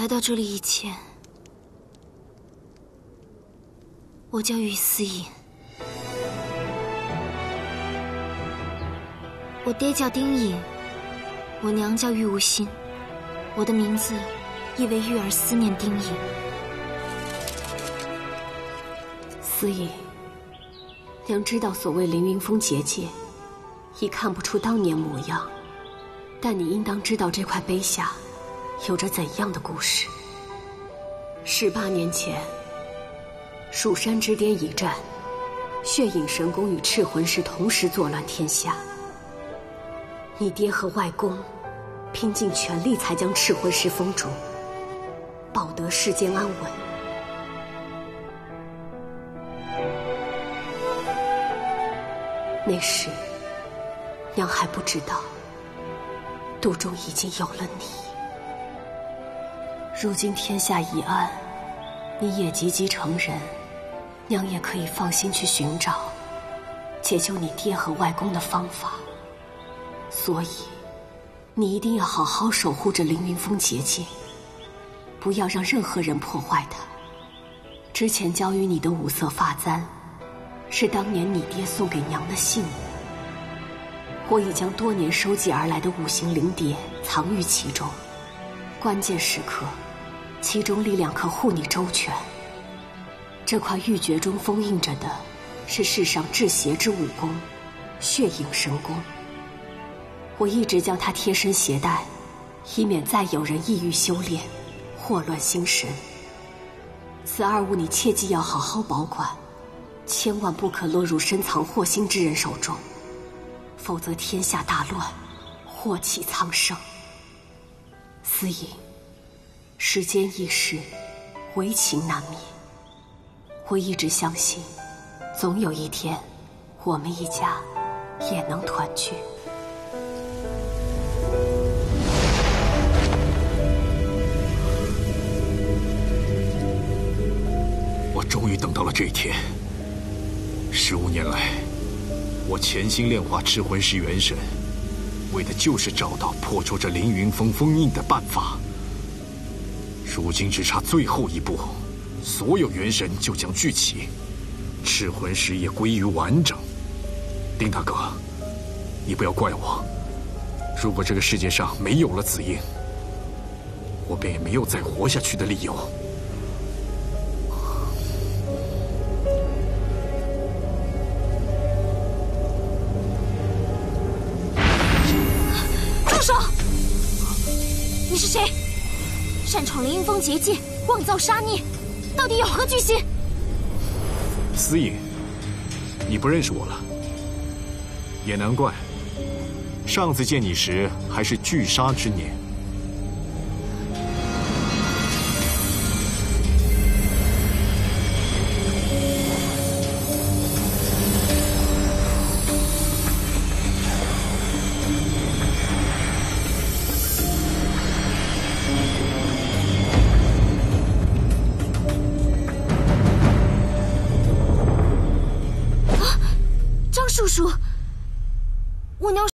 来到这里以前，我叫于思颖，我爹叫丁颖，我娘叫玉无心，我的名字意为玉儿思念丁颖。 思颖，娘知道所谓凌云峰结界，已看不出当年模样，但你应当知道这块碑下有着怎样的故事。18年前，蜀山之巅一战，血影神功与赤魂石同时作乱天下。你爹和外公拼尽全力才将赤魂石封住，保得世间安稳。那时，娘还不知道，肚中已经有了你。如今天下已安，你也积极成人，娘也可以放心去寻找解救你爹和外公的方法。所以，你一定要好好守护着凌云峰结界，不要让任何人破坏它。之前交予你的五色发簪，是当年你爹送给娘的信物。我已将多年收集而来的五行灵蝶藏于其中，关键时刻，其中力量可护你周全。这块玉珏中封印着的，是世上至邪之武功——血影神功。我一直将它贴身携带，以免再有人意欲修炼，祸乱心神。此二物你切记要好好保管，千万不可落入深藏祸心之人手中，否则天下大乱，祸气苍生。思颖，世间易逝，唯情难灭。我一直相信，总有一天，我们一家也能团聚。 我终于等到了这一天。15年来，我潜心炼化赤魂石元神，为的就是找到破除这凌云峰封印的办法。如今只差最后一步，所有元神就将聚齐，赤魂石也归于完整。丁大哥，你不要怪我。如果这个世界上没有了紫英，我便也没有再活下去的理由。 住手！你是谁？擅闯凌云峰结界，妄造杀孽，到底有何居心？ 思颖，你不认识我了，也难怪。上次见你时还是聚杀之年。 叔叔，我娘。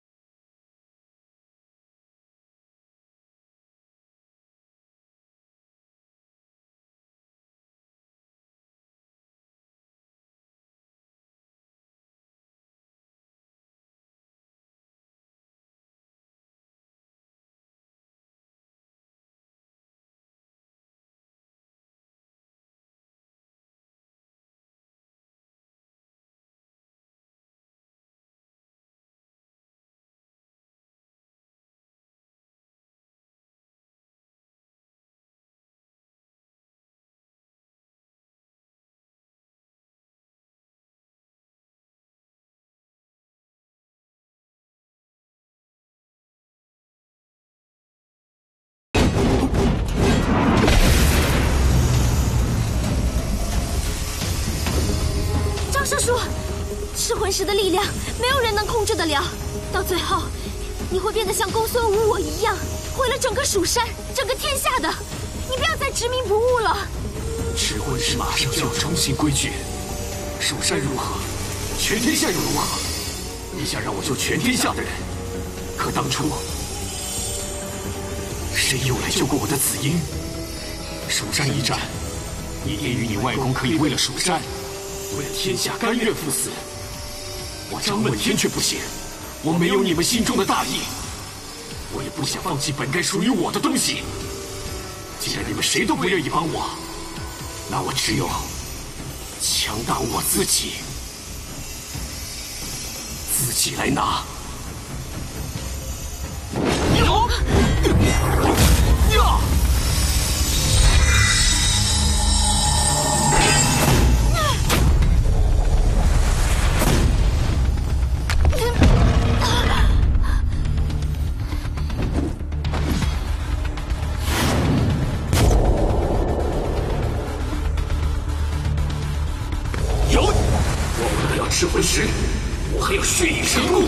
叔叔，赤魂石的力量没有人能控制得了，到最后你会变得像公孙无我一样，毁了整个蜀山，整个天下的。你不要再执迷不悟了。 赤魂石马上就要重新归聚，蜀山如何，全天下又如何？你想让我救全天下的人，可当初谁又来救过我的紫英？ 蜀山一战，你爹与你外公可以为了蜀山，为了天下甘愿赴死。我张问天却不行，我没有你们心中的大义，我也不想放弃本该属于我的东西。既然你们谁都不愿意帮我，那我只有强大我自己，自己来拿。噬魂石，我还有血影神怒。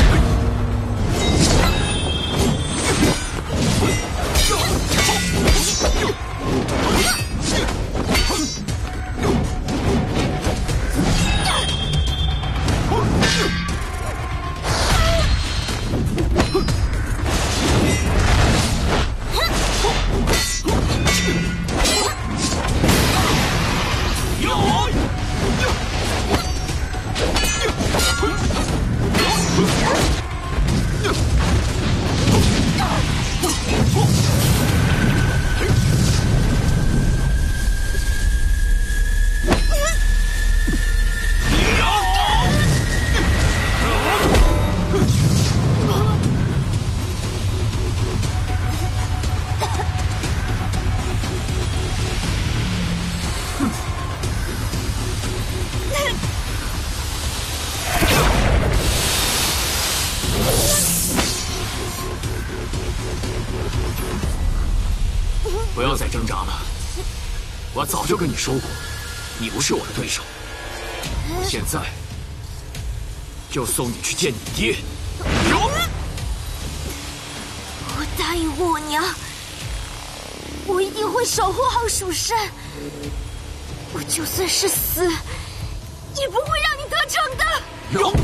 不要再挣扎了，我早就跟你说过，你不是我的对手。现在就送你去见你爹。 我答应过我娘，我一定会守护好蜀山。我就算是死，也不会让你得逞的。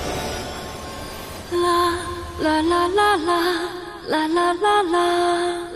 啦啦啦啦啦啦啦啦。